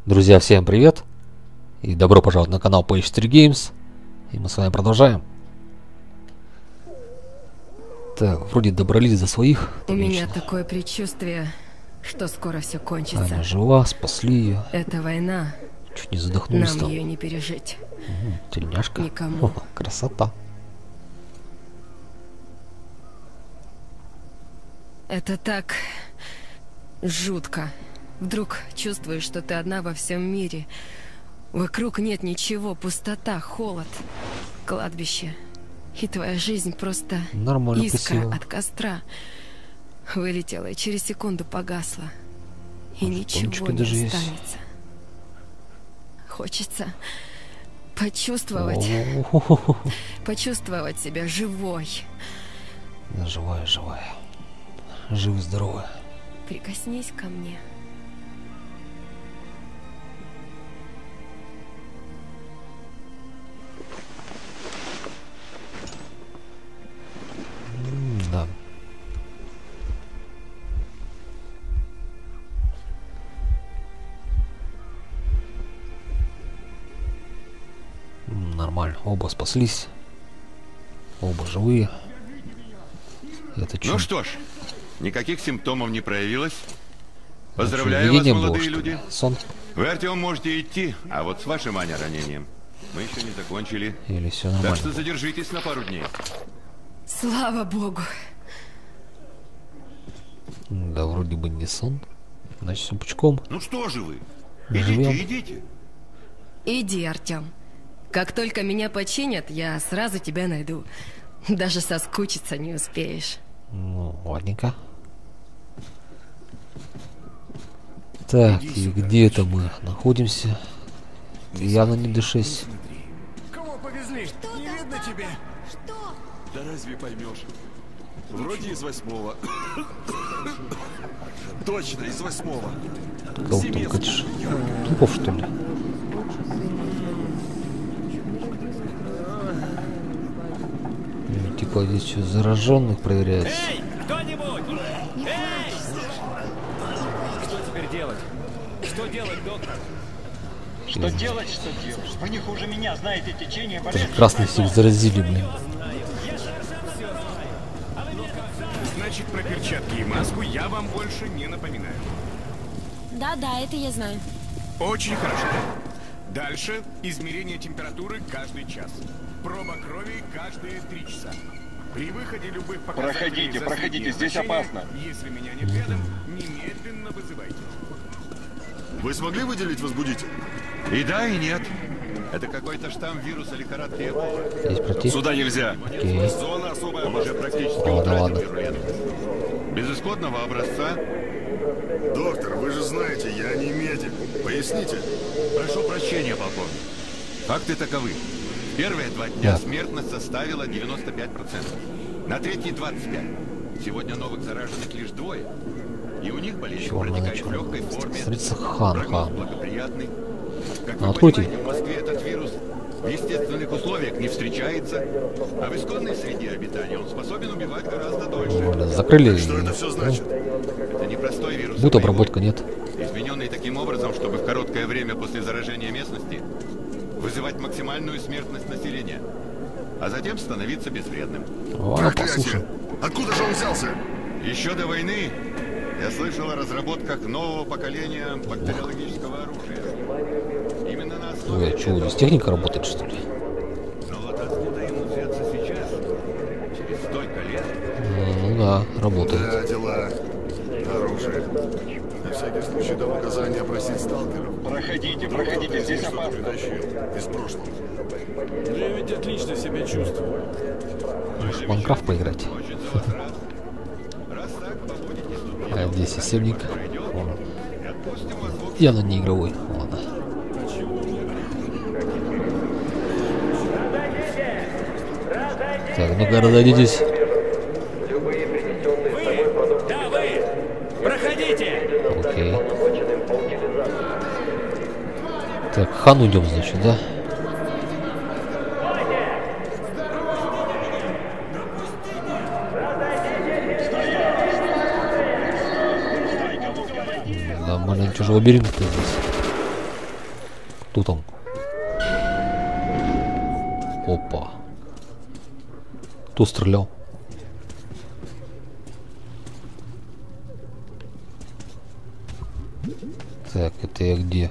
Друзья, всем привет! И добро пожаловать на канал PH3 Games. И мы с вами продолжаем. Так, вроде добрались до своих. У меня такое предчувствие, что скоро все кончится. Аня жива, спасли ее. Эта война, чуть не задохнулся. нам ее не пережить. Тельняшка. Никому. О, красота. Это так жутко. Вдруг чувствуешь, что ты одна во всем мире. Вокруг нет ничего, пустота, холод, кладбище. И твоя жизнь просто нормально, искра красиво. от костра. Вылетела и через секунду погасла. И ничего не даже останется. Хочется почувствовать, почувствовать себя живой. Да, живая. Живы-здоровы. Прикоснись ко мне. Да. Нормально. Оба спаслись. Оба живые. Это Ну что ж, никаких симптомов не проявилось. Поздравляю вас, молодые люди. Сон. Вы, Артем, можете идти, а вот с вашим, Аня, ранением мы еще не закончили. Или все нормально. Так что задержитесь на пару дней. Слава богу. Да, вроде бы не сон. Значит, все пучком. Ну что же вы? Живем. Идите. Иди, Артем. Как только меня починят, я сразу тебя найду. Даже соскучиться не успеешь. Ну, ладненько. Так, и где это мы находимся? Явно не D6. Кого повезли? Что не там видно так? тебе. Что? Да разве поймешь? Вроде из 8-го. Точно, из 8-го. Кого ты катишь? Трупов, что ли? Типа здесь что, зараженных проверяется? Эй, кто-нибудь! Эй! Что теперь делать? Что делать, доктор? Что делать? Вы не хуже меня знаете течение Даже болезни. красных всех заразили, блин. Значит, про перчатки и маску я вам больше не напоминаю. Да, это я знаю. Очень хорошо. Дальше измерение температуры каждый час. Проба крови каждые 3 часа. При выходе любых показателей... Проходите, здесь опасно. Если меня нет рядом, немедленно вызывайте. Вы смогли выделить возбудитель? И да, и нет. Это какой-то штамм вируса лихорадки Эбола. Здесь пройти? Сюда нельзя. Окей. Зона особая уже практически Ладно. утратил вирулентность. Без исходного образца. Доктор, вы же знаете, я не медик. Поясните. Прошу прощения, полковник. Факты таковы. Первые 2 дня Да. смертность составила 95%. На третий 25%. Сегодня новых зараженных лишь 2. И у них болезнь Чего протекает в она, легкой форме. Смотрится Прогноз хан. благоприятный. Как Ну, вы откройте. понимаете, в Москве этот вирус в естественных условиях не встречается, а в исконной среде обитания он способен убивать гораздо дольше. Закрыли. Что это все значит? Это не простой вирус. Будет обработка, нет. Измененный таким образом, чтобы в короткое время после заражения местности вызывать максимальную смертность населения, а затем становиться безвредным. Ладно, послушаем. Откуда же он взялся? Еще до войны я слышал о разработках нового поколения бактериологического оружия. Именно на основе Ой, что, здесь техника работает, что ли? Но вот откуда ему взяться сейчас? Через столько лет? Ну да, работает. Да, дела. Оружие. На всякий случай дам указание опросить сталкеров. Проходите, здесь Что-то опасно. притащил из прошлого. Я ведь отлично себя чувствую. Может, в Майнкрафт поиграть? Хочется вас раз так побудете тут. А здесь системник. Вон. И отпустим вас в общем. Явно не игровой. Ладно. Так, ну-ка, разойдитесь. Да, вы! Проходите! Окей. Так, хан уйдем, значит, да? Да, маленький уже лабиринт здесь. Кто там? Опа. Кто стрелял? Так, это я где?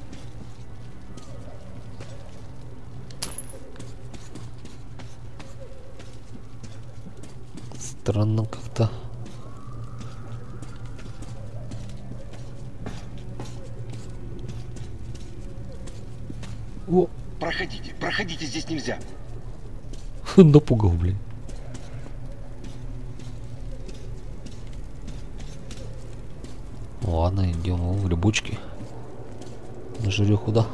Странно как-то. О! Проходите, проходите, здесь нельзя. Напугал, блин. Ладно, идем в грибочки. На жиреху, да?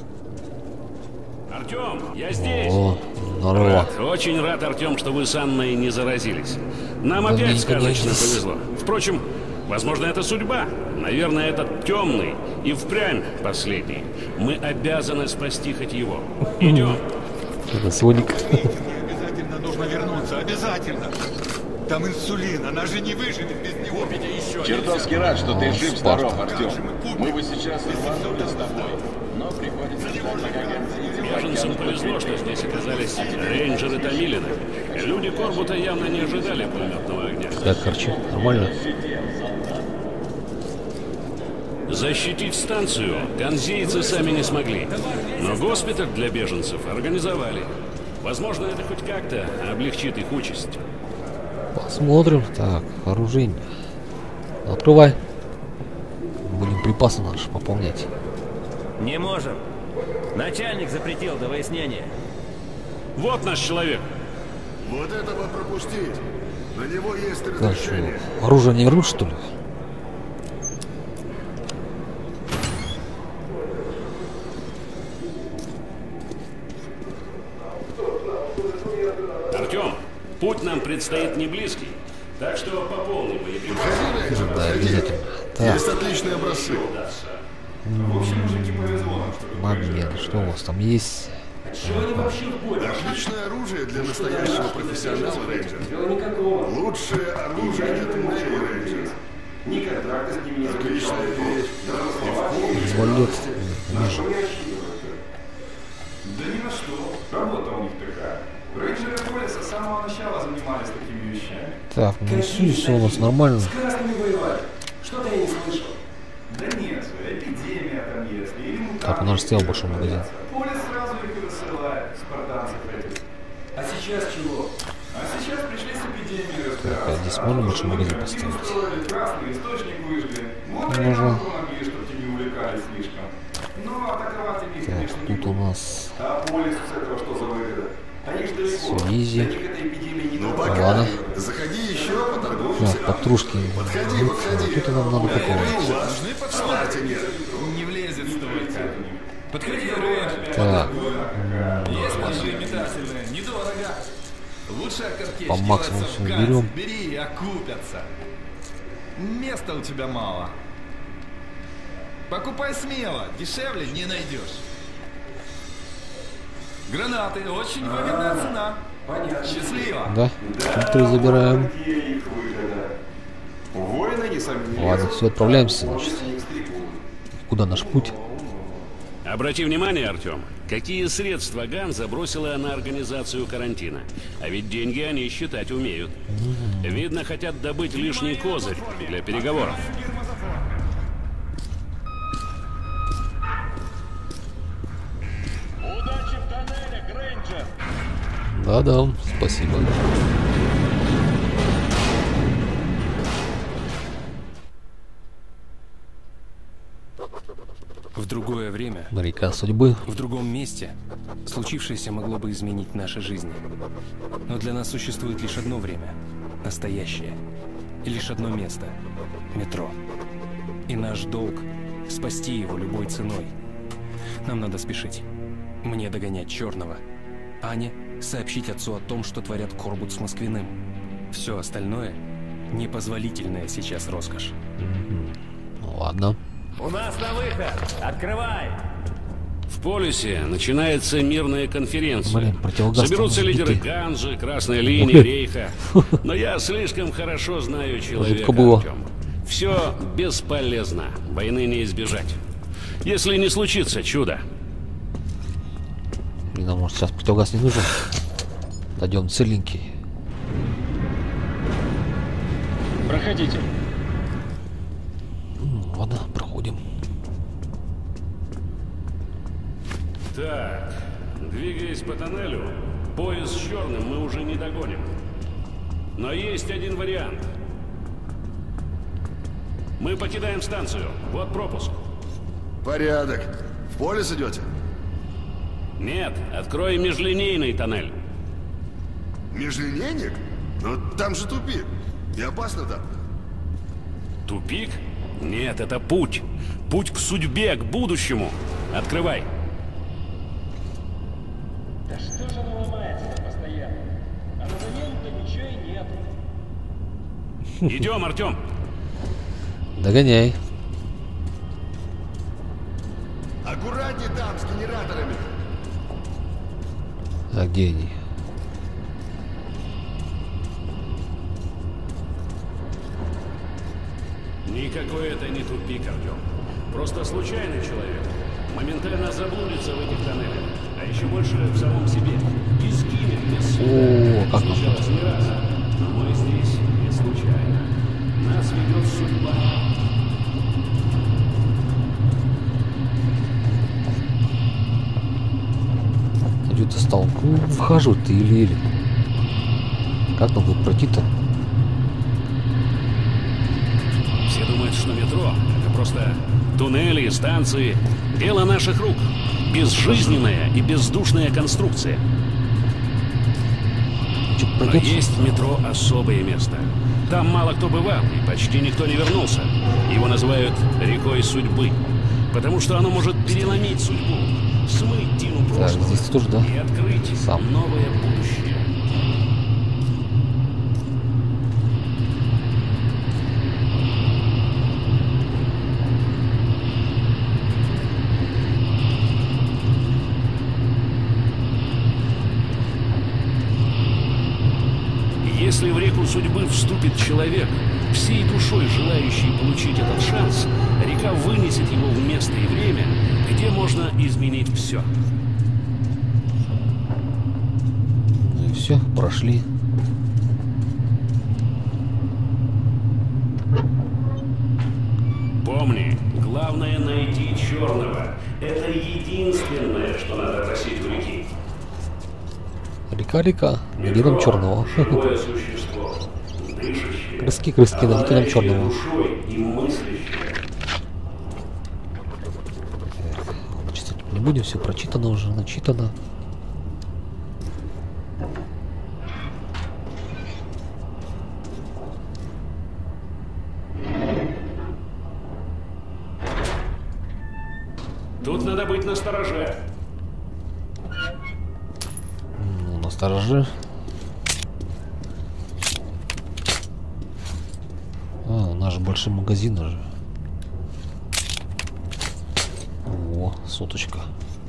Артем, я здесь. О, здорово. Очень рад, Артем, что вы с Анной не заразились. Нам Да опять мне сказочно конечно. повезло. Впрочем, возможно, это судьба. Наверное, этот темный и впрямь последний. Мы обязаны спасти хоть его. Идем. Это Соник. Обязательно нужно вернуться, обязательно. Там инсулин, она же не выживет без него. Чертовски рад, что ты жив-здоров, Артем. Мы бы сейчас рванули с тобой, но приходится ждать, пока Беженцам повезло, что здесь оказались рейнджеры Томилина. Люди Корбута явно не ожидали пулеметного огня. Как харчи? Нормально? Защитить станцию ганзейцы сами не смогли. Но госпиталь для беженцев организовали. Возможно, это хоть как-то облегчит их участь. Посмотрим. Так, оружие. Открывай. Будем припасы наши пополнять. Не можем. Начальник запретил до выяснения. Вот наш человек. Вот этого пропустить. На него есть Так, разрешение. что, оружие не вернут, что ли? Артем, путь нам предстоит не близкий. Так что пополни боеприпасы. Да, обязательно. Так, Есть отличные образцы. момент. Что у вас там есть? Отличное оружие для настоящего профессионала рейнджера. Лучшее оружие нет в мире рейнджера. Отличная вещь. Звалет. Ниже. Да ни на что. Работа у них такая. Рейнджеры Полиса с самого начала занимались такими вещами. Так, ну все у нас нормально. С красными воевали. Что-то я не слышал. Да нет, эпидемия там есть. Или Так, у нас стоял большой магазин. Полис сразу их и высылает, спартанцев этих. А сейчас чего? А сейчас пришли с эпидемией разбираться. Так, а здесь можно большой магазин поставить? Красный источник выжгли. Вот Можно. помогли, чтобы те не увлекались слишком. Но атаковать их, Так, конечно, не тут у нас а Полис с этого что за выгода? Они ж далеко. все изи. Ну пока. Ладно. Заходи еще, поторгуемся. Так, подтрушки. Подходи, подходи. Тут нам надо пополнить. Важный подставьте нет. Не влезет столько. Подходи, Рейнджер. Так, Есть ножи метательные, недорого. Лучше окоркечки по максимуму в все Ганс берем. бери и окупятся. Места у тебя мало. Покупай смело, дешевле не найдешь. Гранаты, очень выгодная цена. Понятно. Счастливо. Да, фильтры забираем. Воины не сомневаются. Ладно, все, отправляемся, значит. Куда наш путь? Обрати внимание, Артем, какие средства Ганза бросила на организацию карантина. А ведь деньги они считать умеют. Видно, хотят добыть лишний козырь для переговоров. Удачи в тоннелях, рейнджер! Да-да, спасибо. В другое время, Река судьбы. в другом месте, случившееся могло бы изменить наши жизни. Но для нас существует лишь одно время – настоящее. И лишь одно место – метро. И наш долг – спасти его любой ценой. Нам надо спешить. Мне догонять Черного. Ане сообщить отцу о том, что творят Корбут с Москвиным. Все остальное – непозволительная сейчас роскошь. Ладно. У нас на выход! Открывай! В Полисе начинается мирная конференция. Блин, противогаз Соберутся там лидеры сбитый. Ганзы, Красной линии, Рейха. Но я слишком хорошо знаю человека, Жутко было. Артем. Все бесполезно. Войны не избежать. Если не случится чудо, нам, может, сейчас противогаз не нужен. Дойдем целенький. Проходите. Ладно, проходим. Так, двигаясь по тоннелю, поезд с черным мы уже не догоним. Но есть один вариант. Мы покидаем станцию. Вот пропуск. Порядок. В полис идете? Нет, открой межлинейный тоннель. Межлинейник? Но там же тупик. И опасно там. Тупик? Нет, это путь. Путь к судьбе, к будущему. Открывай. Да что же оно ломается-то постоянно? А на замену-то ничего и нет. Идем, Артем. Догоняй. Аккуратнее там, с генераторами. А где они? Никакой это не тупик, Артем. Просто случайный человек. Моментально заблудится в этих тоннелях. А еще больше в самом себе. И скинет без суда. О, как случалось не раз. Но мы здесь не случайно. Нас ведет судьба. Где-то стал. Ну, вхожу ты или. Как нам будет пройти-то? Все думают, что метро — это просто туннели, станции. Дело наших рук. Безжизненная и бездушная конструкция. Но есть в метро особое место. Там мало кто бывал, и почти никто не вернулся. Его называют рекой судьбы. Потому что оно может переломить судьбу, смыть тину прошлого, здесь тоже, да? и открыть новое будущее. Если в реку судьбы вступит человек, всей душой желающий получить этот шанс, река вынесет его в место и время, где можно изменить все. Ну и все, прошли. Помни, главное найти черного. Это единственное, что надо просить у реки. Река, найди нам черного. Живое существо, дышащее, Крыски, найди нам черного. душой и мыслящее. Читать не будем, все прочитано уже, начитано. Тут надо быть настороже. Ну, настороже. А, у нас же большой магазин уже. О, соточка.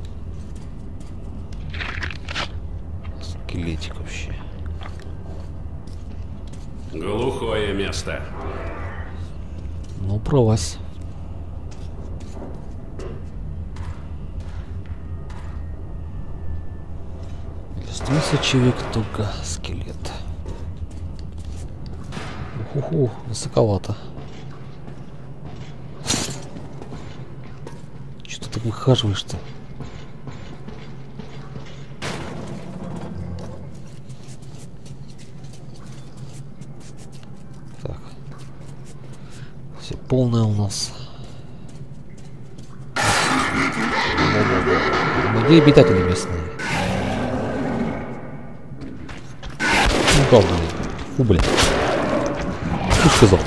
Скелетик вообще. Глухое место. Ну, провась. Сочевик, только скелет. Уху, высоковато. Что ты так выхаживаешь-то? Так. Все полное у нас. Где обитатели местные? Блин. Фу, блин. Что сказал?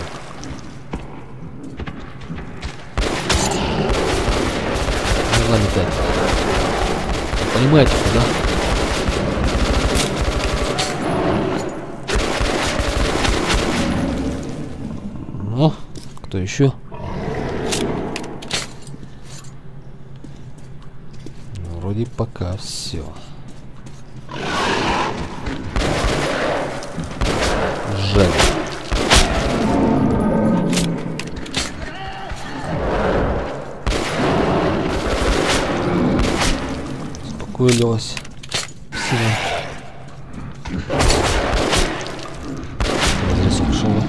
Нужно метать. Понимаете, да? Ну, кто еще? Ну, вроде пока все. Жаль. Успокоилась. паутина. Разрисовшего.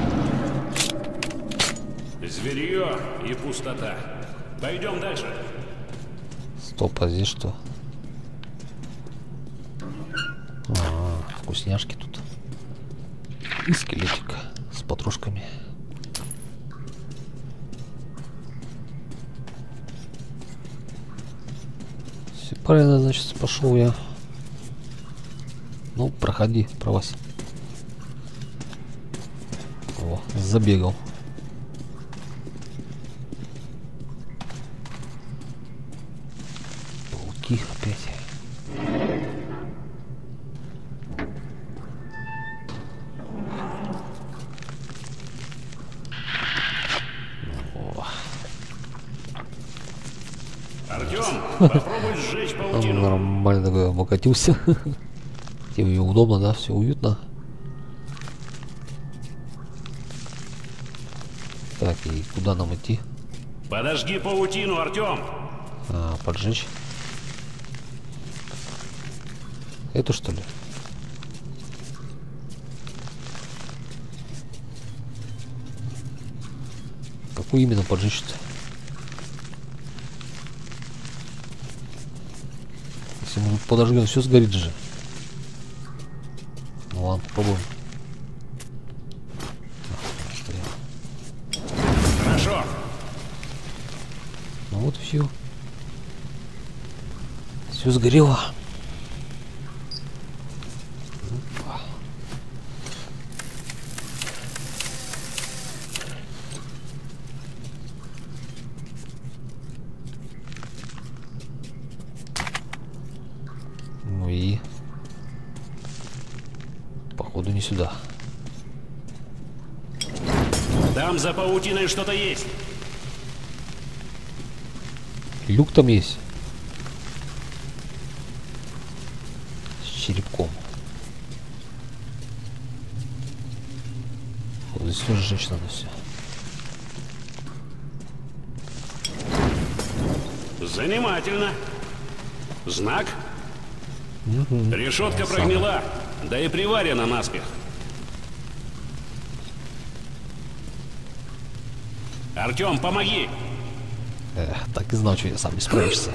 Зверье и пустота. Пойдем дальше. Стоп, а здесь что? Вкусняшки тут. И скелетик с патрушками. Все правильно, значит, пошел я. Ну, проходи, провась. О, забегал. Пауки опять. Артем, попробуй сжечь паутину. Нормально такой обокатился. Тебе удобно, да? Все уютно. Так, и куда нам идти? Подожги паутину, Артем. Поджечь. Эту, что ли? Какую именно поджечь-то? Если мы подожгем, все сгорит же. Ну ладно, попробуем. Хорошо. Ну вот все. Все сгорело. Опа. Ну и походу не сюда. Там за паутиной что-то есть. Люк там есть. С черепком. Вот здесь тоже сжечь надо все. Занимательно. Знак? Решетка прогнила, да и приварена наспех. Артем, помоги! Так и знал, что я сам не справишься.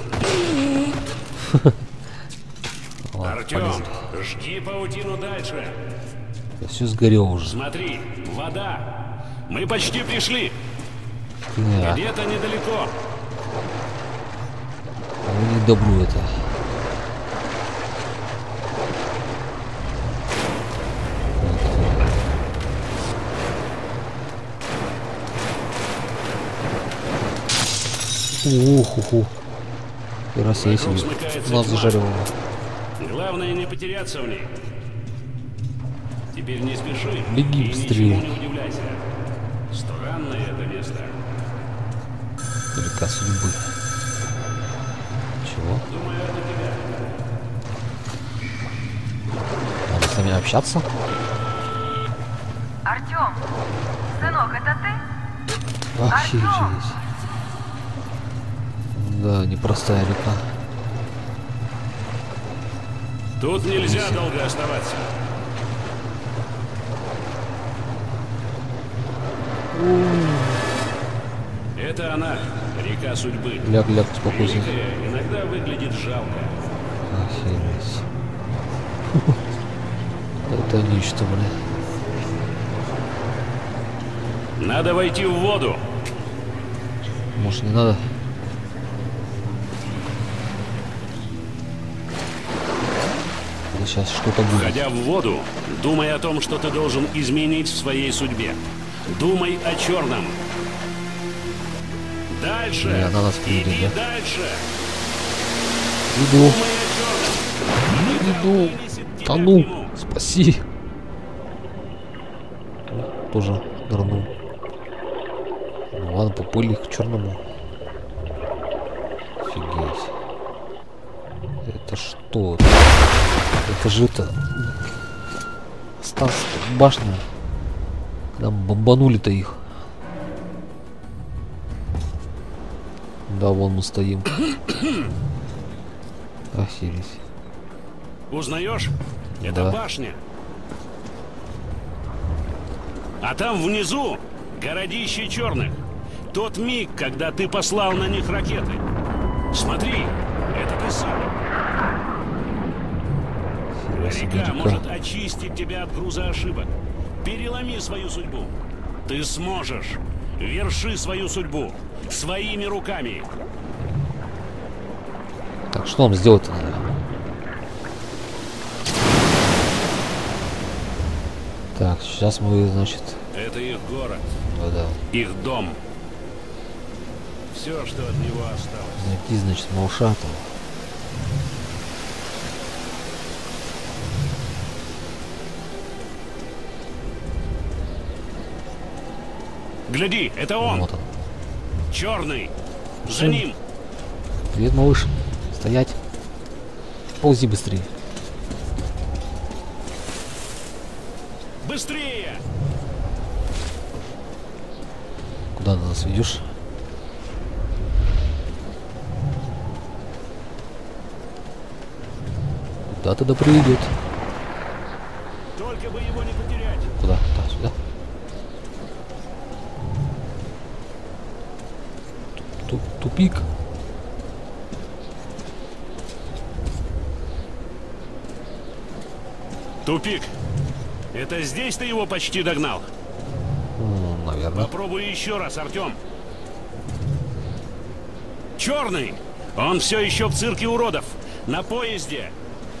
Артем, жги паутину дальше. Я все сгорел уже. Смотри, вода. Мы почти пришли. Где-то недалеко. Ну не добру это. Уху. И Россия себе нас зажаривала. Главное не потеряться в ней. Теперь не спеши. Беги и быстрее. ничему не удивляйся. Странное это место. Река судьбы. Чего? Думаю, это тебя. Надо с нами общаться? Артем, сынок, это ты? Офигеть. Да, непростая река. Тут нельзя долго оставаться. Это она, река судьбы. Ляг, успокойся. Великая иногда выглядит жалко. Охереть. Это нечто, блин. Надо войти в воду. Может, не надо? Сейчас что-то будет. Входя в воду, думай о том, что ты должен изменить в своей судьбе. Думай о черном. Дальше. Не, она нас Иди приведет, да? дальше. Иду. Думай о черном. Иду. Тону. Спаси. Тоже нырнул. Ну ладно, поплыли к черному. Офигеть. Это что? Это же это... башня. Когда бомбанули-то их. Да, вон мы стоим. Охереть. Узнаешь? Это Да. башня. А там внизу городище черных. Тот миг, когда ты послал на них ракеты. Смотри, это ты сам. Река может очистить тебя от груза ошибок. Переломи свою судьбу. Ты сможешь. Верши свою судьбу. Своими руками. Так, что нам сделать-то надо? Так, сейчас мы, значит... Это их город. Да. Их дом. Все, что от него осталось. Найти, значит, Маушатова. Гляди, это он. Вот он. Черный. За ним. Привет, малыш. Стоять. Ползи быстрее. Быстрее! Куда ты нас ведешь? Куда туда приведет? Только бы его не потерять. Куда? Так, сюда. Тупик. Тупик. Это здесь ты его почти догнал? Наверное. Попробуй еще раз, Артем. Черный! Он все еще в цирке уродов. На поезде.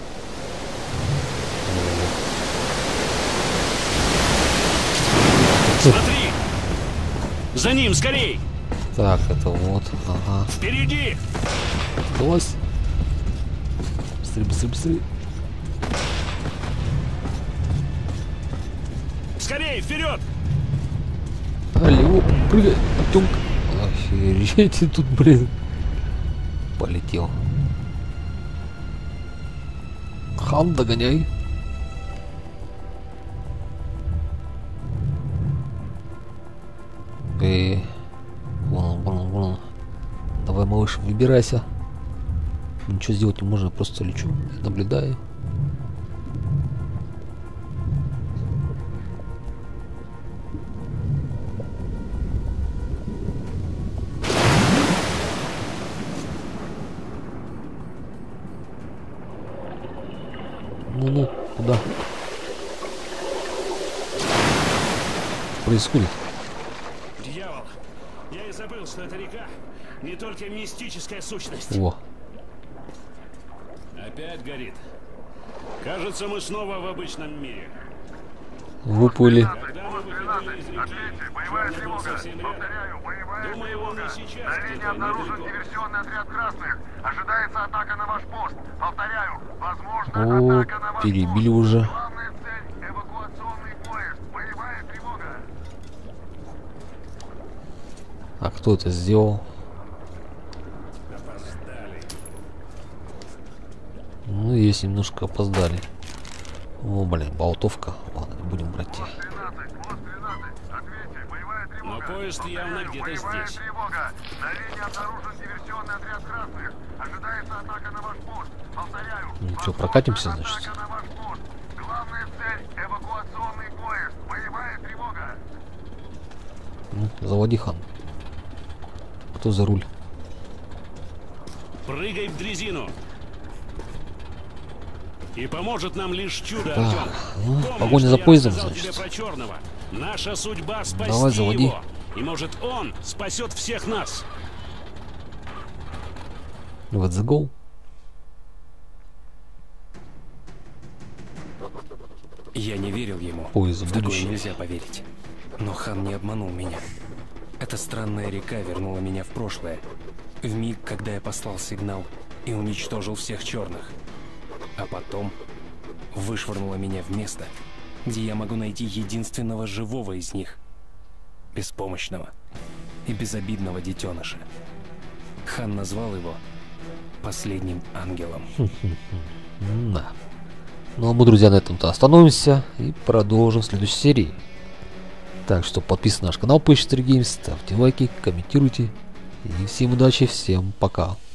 Смотри! За ним, скорей! Так, это вот. Ага. Впереди! Класс. Быстрее, быстрее, быстрее. Скорей, вперед! Алло, прыгай, Артемка. Охереть, тут, блин. Полетел. Хан, догоняй. Вон. Давай, малыш, выбирайся. Ничего сделать не можно, я просто лечу, наблюдаю. Ну, куда? Что происходит? Дьявол! Я и забыл, что эта река не только мистическая сущность. О. Опять горит. Кажется, мы снова в обычном мире. Выплыли. Когда мы выходили из реки, черный был совсем рядом. Думаю, он и сейчас где-то недалеко. Диверсионный отряд красных. Ожидается атака на ваш пост. Повторяю, возможно, О, атака на ваш перебили пост. уже. Главная цель — эвакуационный поезд. Боевая тревога. А кто это сделал? Опоздали. Ну, есть немножко опоздали. О, блин, болтовка. Ладно, не будем брать. Но поезд явно где-то здесь. Тревога. На линии обнаружен диверсионный отряд красных. Ожидается атака на ваш пост. Повторяю. Ну что, прокатимся, значит? Атака на ваш пост. Главная цель — эвакуационный поезд. Боевая тревога. Ну, заводи, Хан. Кто за руль? Прыгай в дрезину. И поможет нам лишь чудо, Так, Артем. ну, Помни, погоня что за я поездом, рассказал значит. тебе про черного. Наша судьба спасти Давай, заводи. его. И может он спасет всех нас. Let's go. Я не верил ему. Поезд в в такое будущее. нельзя поверить. Но Хан не обманул меня. Эта странная река вернула меня в прошлое. В миг, когда я послал сигнал и уничтожил всех черных. А потом вышвырнула меня в место, где я могу найти единственного живого из них. Беспомощного и безобидного детеныша. Хан назвал его последним ангелом. Да. Ну а мы, друзья, на этом-то остановимся и продолжим в следующей серии. Так что подписывайтесь на наш канал PS4 Games, ставьте лайки, комментируйте. И всем удачи, всем пока.